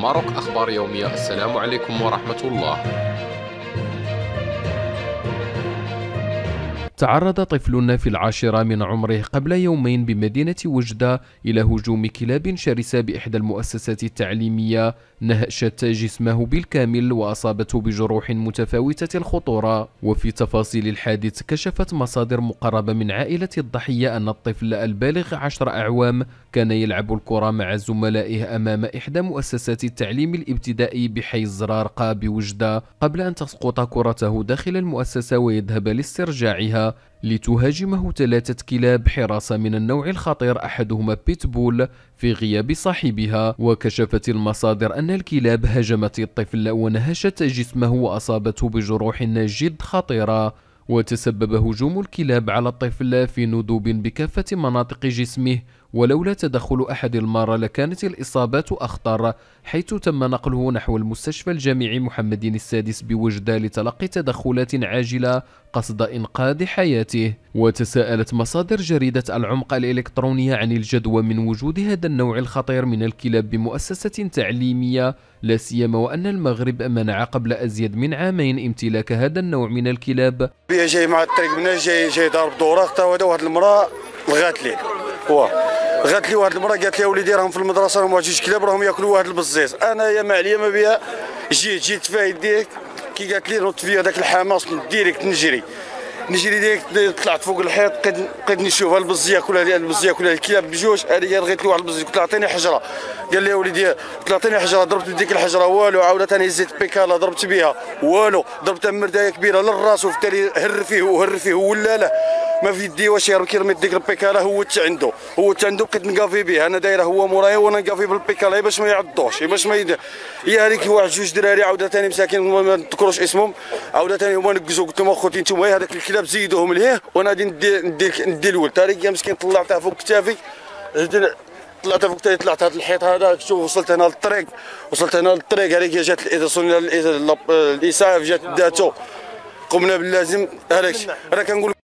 ماروك أخبار يومية. السلام عليكم ورحمة الله. تعرض طفل في العاشرة من عمره قبل يومين بمدينة وجدة إلى هجوم كلاب شرسة بإحدى المؤسسات التعليمية نهشت جسمه بالكامل وأصابته بجروح متفاوتة الخطورة. وفي تفاصيل الحادث كشفت مصادر مقربة من عائلة الضحية أن الطفل البالغ 10 أعوام كان يلعب الكرة مع زملائه أمام إحدى مؤسسات التعليم الابتدائي بحي الزرارقة بوجدة قبل أن تسقط كرته داخل المؤسسة ويذهب لاسترجاعها، لتهاجمه 3 كلاب حراسة من النوع الخطير أحدهما بيتبول في غياب صاحبها. وكشفت المصادر أن الكلاب هاجمت الطفل ونهشت جسمه وأصابته بجروح جد خطيرة. وتسبب هجوم الكلاب على الطفل في ندوب بكافة مناطق جسمه، ولولا تدخل أحد المارة لكانت الإصابات أخطر، حيث تم نقله نحو المستشفى الجامعي محمد السادس بوجدة لتلقي تدخلات عاجلة قصد إنقاذ حياته. وتساءلت مصادر جريدة العمق الإلكترونية عن الجدوى من وجود هذا النوع الخطير من الكلاب بمؤسسة تعليمية، لا سيما وأن المغرب منع قبل أزيد من عامين امتلاك هذا النوع من الكلاب. جاي مع الطريق من جاي ضارب دوره، حتى واحد المراه لغات ليه غات لي واحد المراه قالت لي وليدي راهم في المدرسه راهم 2 كلاب راهم ياكلوا واحد البزيز. انا يا ما عليا ما بها جيت فايت ديك كي قالت لي نط فيا داك الحماس ديريكت نجري ديك طلعت فوق الحيط بقيت نشوف البز ياكلها الكلاب بجوج. هذه لغيت له واحد البز قلت له عطيني حجره، قال لي وليدي قلت له عطيني حجره، ضربت بديك الحجره والو، عاودة ثاني هزيت بيكالا ضربت بها والو، ضربتها مردايه كبيره للراس وبالتالي هر فيه ولا لا ما في يدي واش كيرمي ديك البيكالا هو عنده بقيت نقافي به انا دايره هو مورايا وانا نقافي بالبيكالا باش ما يعضوش باش ما يدير. هي هذيك واحد 2 دراري عاودة ثاني مساكين ما نذكروش اسمهم، عاودة ثاني هما نقزوا قلت لهم اخوتي نتوما هذاك الكلاب زيدوهم ليه وانا غادي ندي الولد. تاريخ مسكين طلعتها فوق كتافي طلعت هذا الحيط هذا، شوف وصلت هنا للطريق هذيك جات الاسعاف جات داتو قمنا باللازم. هذاك راه كنقول